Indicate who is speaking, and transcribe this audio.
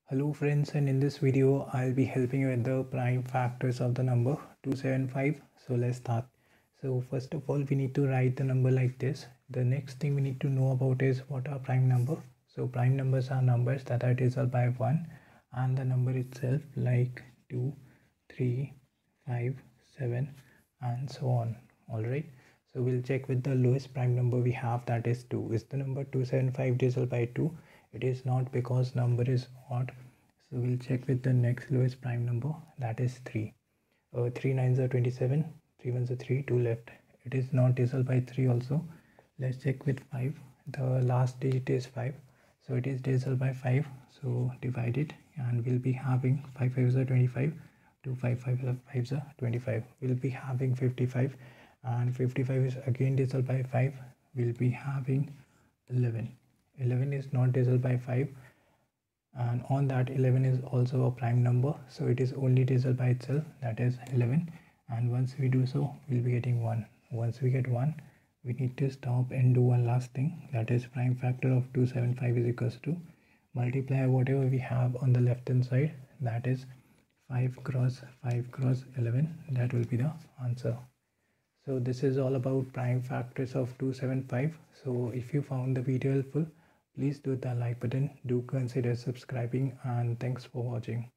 Speaker 1: Hello friends, and in this video I'll be helping you with the prime factors of the number 275. So let's start. So first of all, we need to write the number like this. The next thing we need to know about is what are prime number. So prime numbers are numbers that are divisible by 1 and the number itself, like 2, 3, 5, 7 and so on. Alright, so we'll check with the lowest prime number we have, that is 2. Is the number 275 divisible by 2? It is not, because number is odd. So we'll check with the next lowest prime number, that is 3. 3 9s are 27, 3 1s are 3, 2 left. It is not divisible by 3 also. Let's check with 5. The last digit is 5, so it is divisible by 5. So divide it and we'll be having 5 5s are 25, 2 5 5s are 25. We'll be having 55, and 55 is again divisible by 5. We'll be having 11. 11 is not divisible by 5, and on that 11 is also a prime number, so it is only divisible by itself, that is 11. And once we do so, we'll be getting 1. Once we get 1, we need to stop and do one last thing, that is prime factor of 275 is equals to multiply whatever we have on the left hand side, that is 5 cross 5 cross 11. That will be the answer. So this is all about prime factors of 275. So if you found the video helpful, please do the like button, do consider subscribing, and thanks for watching.